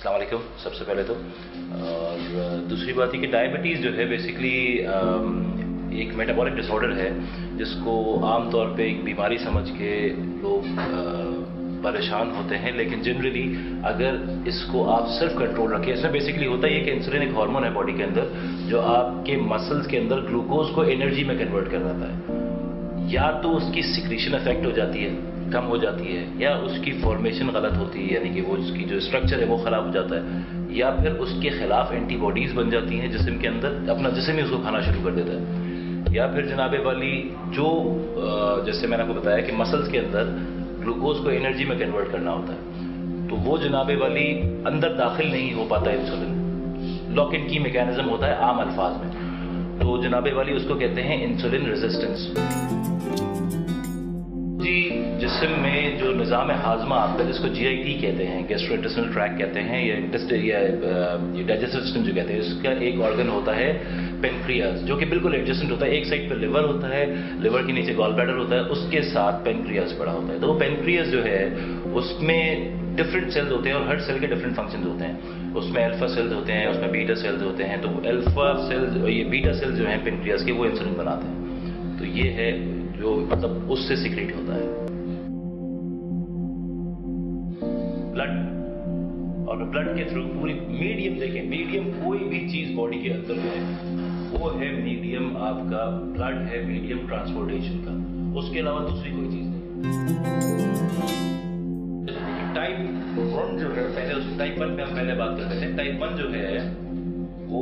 अस्सलाम वालेकुम सबसे पहले तो। और दूसरी बात ये कि डायबिटीज़ जो है बेसिकली एक मेटाबॉलिक डिसऑर्डर है जिसको आम तौर पे एक बीमारी समझ के लोग परेशान होते हैं, लेकिन जनरली अगर इसको आप सिर्फ कंट्रोल रखें, इसमें बेसिकली होता है कि इंसुलिन एक हार्मोन है बॉडी के अंदर जो आपके मसल्स के अंदर ग्लूकोज को एनर्जी में कन्वर्ट कर देता है। या तो उसकी सिक्रीशन अफेक्ट हो जाती है, कम हो जाती है, या उसकी फॉर्मेशन गलत होती है, यानी कि वो उसकी जो स्ट्रक्चर है वो ख़राब हो जाता है, या फिर उसके खिलाफ एंटीबॉडीज़ बन जाती हैं जिस्म के अंदर, अपना जिस्म ही उसको खाना शुरू कर देता है। या फिर जनाबे वाली जो जैसे मैंने आपको बताया कि मसल्स के अंदर ग्लूकोज को एनर्जी में कन्वर्ट करना होता है, तो वो जनाबे वाली अंदर दाखिल नहीं हो पाता है इंसुलिन। लॉक इन की मैकेनिज्म होता है आम अल्फाज में, तो जनाबे वाली उसको कहते हैं इंसुलिन रेजिस्टेंस। जी जिस्म में जो निज़ाम हाजमा आपका जिसको GIT कहते हैं, गैस्ट्रोइंटेस्टाइनल ट्रैक्ट कहते हैं, या डाइजेस्टिव सिस्टम जो कहते हैं, इसका एक ऑर्गन होता है पेनक्रियाज, जो कि बिल्कुल एडजेसेंट होता है। एक साइड पे लिवर होता है, लिवर के नीचे गॉल ब्लैडर होता है, उसके साथ पेनक्रियाज पड़ा होता है। तो वो पेनक्रियाज जो है उसमें डिफरेंट सेल्स होते हैं और हर सेल के डिफरेंट फंक्शंस होते हैं। उसमें अल्फा सेल्स होते हैं, उसमें बीटा सेल्स होते हैं। तो अल्फा सेल्स, ये बीटा सेल्स जो हैं पेनक्रियाज के, वो इंसुलिन बनाते हैं। तो ये है जो मतलब उससे सीक्रेट होता है ब्लड, और ब्लड के थ्रू पूरी मीडियम देखें, मीडियम कोई भी चीज बॉडी के अंदर है वो है मीडियम आपका ब्लड है, मीडियम ट्रांसपोर्टेशन का, उसके अलावा दूसरी कोई चीज नहीं। टाइप 1 जो है, पहले उस टाइप 1 में हम पहले बात करते थे। टाइप 1 जो है वो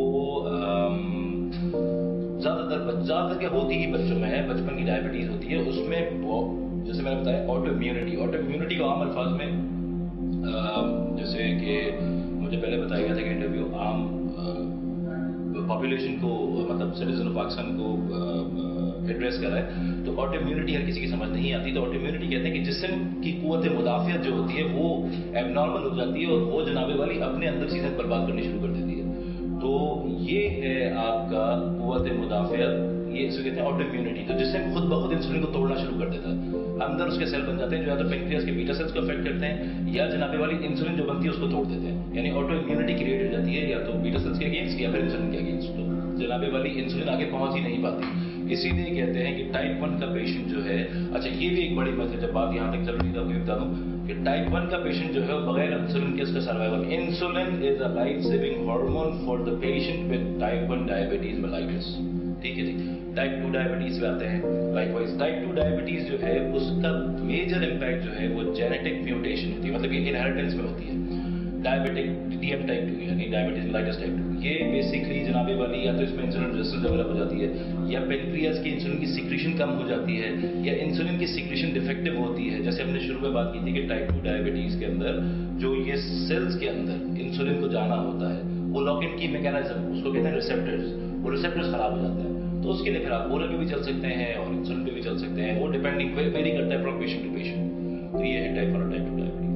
ज्यादातर क्या होती ही बच्चों में है, बचपन की डायबिटीज होती है। उसमें जैसे मैंने बताया ऑटो इम्यूनिटी को आम अल्फाज में जैसे कि मुझे पहले बताया गया था कि इंटरव्यू आम पॉपुलेशन को, मतलब सिटीजन ऑफ पाकिस्तान को एड्रेस कर रहा है। तो ऑटो इम्यूनिटी हर किसी की समझ नहीं आती। तो ऑटो इम्यूनिटी कहते हैं कि जिस्म की कुव्वत मुदाफियत जो होती है वो एबनॉर्मल हो जाती है और वो जनाबे वाली अपने अंदर चीजें बर्बाद करनी शुरू कर देती है। तो ये है आपका कुव्वत मुदाफियत, ये इसे कहते हैं ऑटो इम्यूनिटी। तो जिसम खुद ब खुद इंसुलिन को तोड़ना शुरू कर देता है, अंदर उसके सेल बन जाते हैं जो या तो पेनक्रियाज के बीटा सेल्स को अफेक्ट करते हैं, या जनाबे वाली इंसुलिन जो बनती है उसको तोड़ देते हैं। यानी ऑटो इम्यूनिटी क्रिएट हो जाती है या तो बीटा सेल्स के अगेंस्ट या फिर इंसुलिन के अगेंस्ट। तो जनाबे वाली इंसुलिन आगे पहुंच ही नहीं पाती। इसीलिए कहते हैं कि टाइप 1 का पेशेंट जो है, अच्छा ये भी एक बड़ी बात है, जब बात यहाँ तक चल रही है आपको बता दूं कि टाइप 1 का पेशेंट जो है बगैर इंसुलिन के उसका survival. Insulin is a life saving hormone for the patient with type 1 diabetes mellitus. ठीक है जी। टाइप 2 डायबिटीज पे आते हैं। लाइकवाइज टाइप 2 डायबिटीज जो है उसका मेजर इंपैक्ट जो है वो जेनेटिक म्यूटेशन होती है, मतलब ये इनहेरिटेंस में होती है। डायबिटिक DM टाइप 2 यानी डायबिटीज मेलाइटिस टाइप 2, ये बेसिकली जनाबे वाली या तो इसमें इंसुलिन रेजिस्टेंस डेवलप हो जाती है, या पेनक्रियाज की इंसुलिन की सिक्रीशन कम हो जाती है, या इंसुलिन की सिक्रीशन डिफेक्टिव होती है। जैसे हमने शुरू में बात की थी कि टाइप 2 डायबिटीज के अंदर जो ये सेल्स के अंदर इंसुलिन को जाना होता है, वो लॉक इन की मैकेनिज्म, उसको कहते हैं रिसेप्टर्स, वो रिसेप्टर्स खराब हो जाते हैं। तो उसके लिए फिर आप ओरल पे भी चल सकते हैं और इंसुलिन पे भी चल सकते हैं, वो डिपेंडिंग वेरी करता है फ्रॉम पेशेंट टू पेशेंट। तो ये है टाइप 1 और टाइप 2 डायबिटीज।